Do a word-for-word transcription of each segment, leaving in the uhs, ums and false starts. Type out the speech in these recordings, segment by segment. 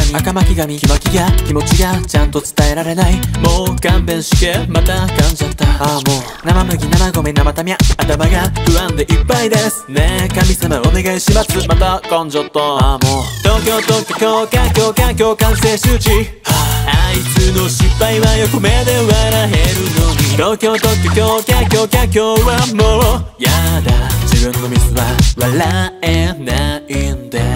髪赤巻紙気巻きが気持ちがちゃんと伝えられない。もう勘弁してまた噛んじゃった。ああもう生麦生米生タミャ頭が不安でいっぱいです。ねえ神様お願いします。また噛んじゃった。ああもう東京東京共感共感共感性周知。あいつの失敗は横目で笑えるのに。東京東京共感共感今日はもうやだ。自分のミスは笑えないんです。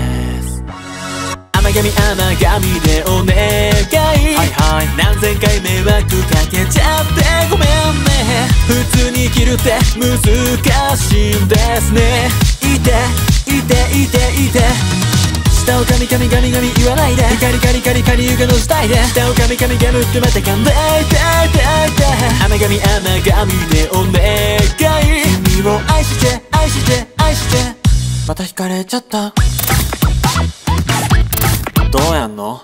甘噛み甘噛みでお願い。はいはい何千回迷惑かけちゃってごめんね。普通に生きるって難しいんですね。いていていていて下をカミカミガミガミ言わないで。カリカリカリカリ床の下いで下をカミカミガムってまた噛んでいていていて甘噛み甘噛みでお願い。君を愛して愛して愛してまた惹かれちゃった。どうやんの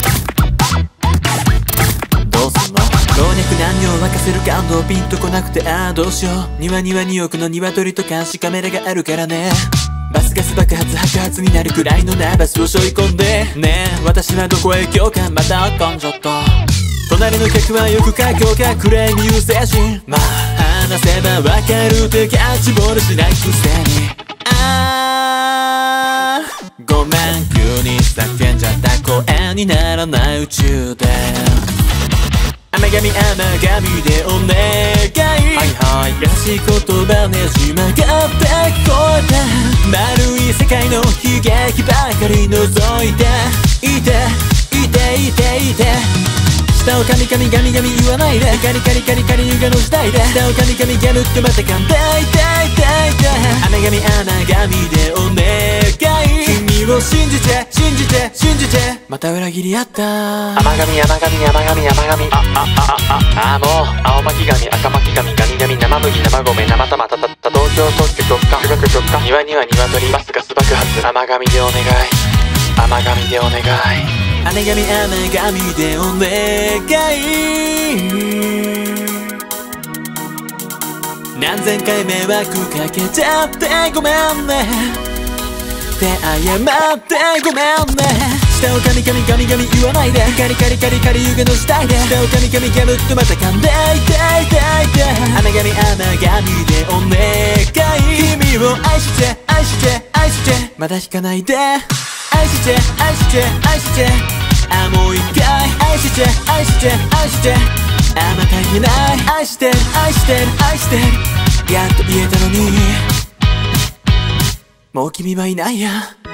どうすんの老若男女を沸かせる感動ピンとこなくてああどうしよう。庭にはにおくの鶏と監視カメラがあるからね。バスガス爆発白髪になるくらいのナーバスを背負い込んでねえ私はどこへ行かまた噛んじゃった。隣の客はよくか今日かクレーム優勢人。まあ話せばわかるってキャッチボールしないくせに。あーごめん急に叫んじゃった声にならない宇宙で。甘噛み甘噛みでお願い。はいはい優しい言葉ねじ曲がって聞こえて丸い世界の悲劇ばかり覗いていていていていて下をカミカミガミガミ言わないで。カリカリカリカリ床の下いで下をカミカミガムってまた噛んでいていていて甘噛み甘噛みでお願い。君を信じて信じて信じてまた裏切り合った。 甘噛み甘噛み甘噛み甘噛みああああああもう青巻紙赤巻紙ガミガミ生麦生米生玉たたた東京特許特化不学特化庭には鶏バスガス爆発甘噛みでお願い甘噛みでお願い甘噛み甘噛みでお願い。何千回迷惑かけちゃってごめんねって謝ってごめんね。下をカミカミガミガミ言わないで。カリカリカリカリ床の下いで下をカミカミガムってまた噛んでいていていて甘噛み甘噛みでお願い。君を愛して愛して愛してまだ引かないで愛して愛して愛してああもう一回愛して愛して愛してあまた言えない愛してる愛してる愛してるやっと言えたのにもう君はいないや。